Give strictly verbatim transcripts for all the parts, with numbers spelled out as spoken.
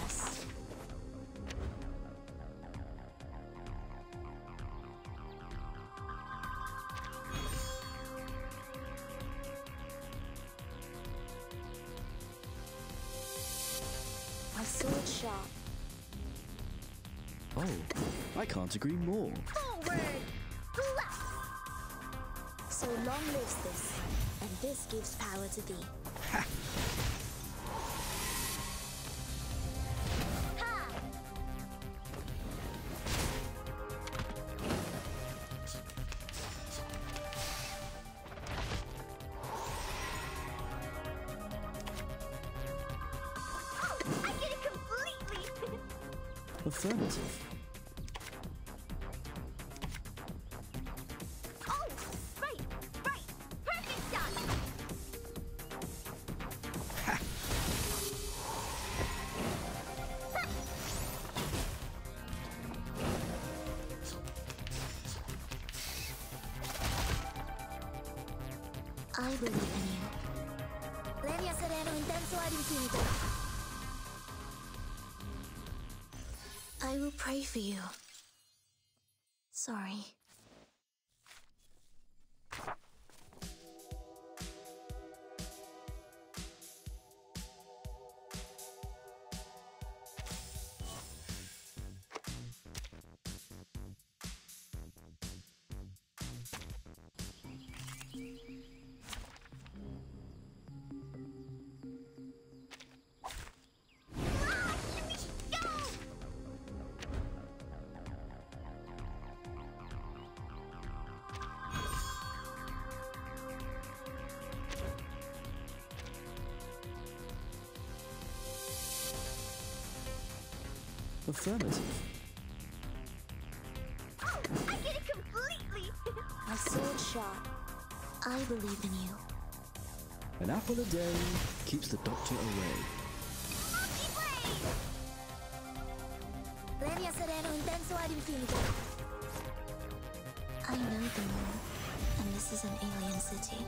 Yes. My sword sharp. Oh, I can't agree more. Forward! So long lives this, and this gives power to thee. Ha! Ha! Oh, I get it completely! Affirmative. I believe in you. Levi sereno intenso ad infinito. I will pray for you. Sorry. Affirmative. Oh, I get it completely! My sword sharp. I believe in you. An apple a day keeps the doctor away. Monkey blade! Levi sereno intenso ad infinito. I know the moon, and this is an alien city.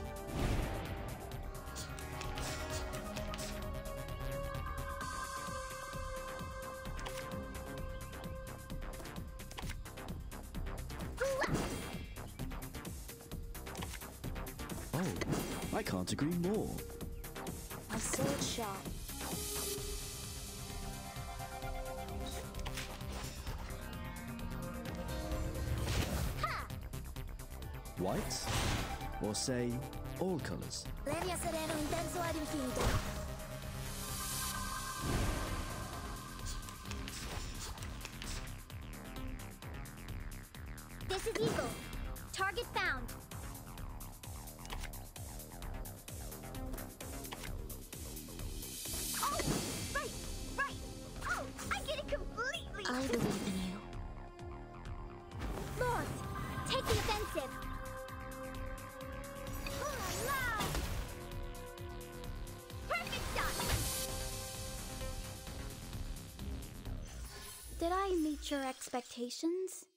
Oh, I can't agree more. My sword sharp. Ha! White? Or say, all colours? Levi sereno intenso ad infinito. This is Eagle. Target found. I believe in you. Lord, take the offensive. Oh, la! Perfect shot! Did I meet your expectations?